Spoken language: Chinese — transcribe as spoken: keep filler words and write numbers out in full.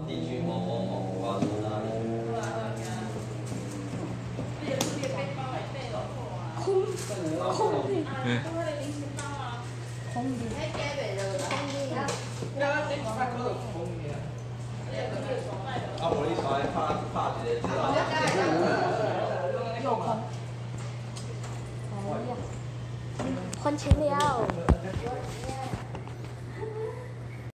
地区某某某挂住哪里？ 空空的， 嗯。 空的， 啊，我一出来拍拍一个， 又空。哎呀，换钱了。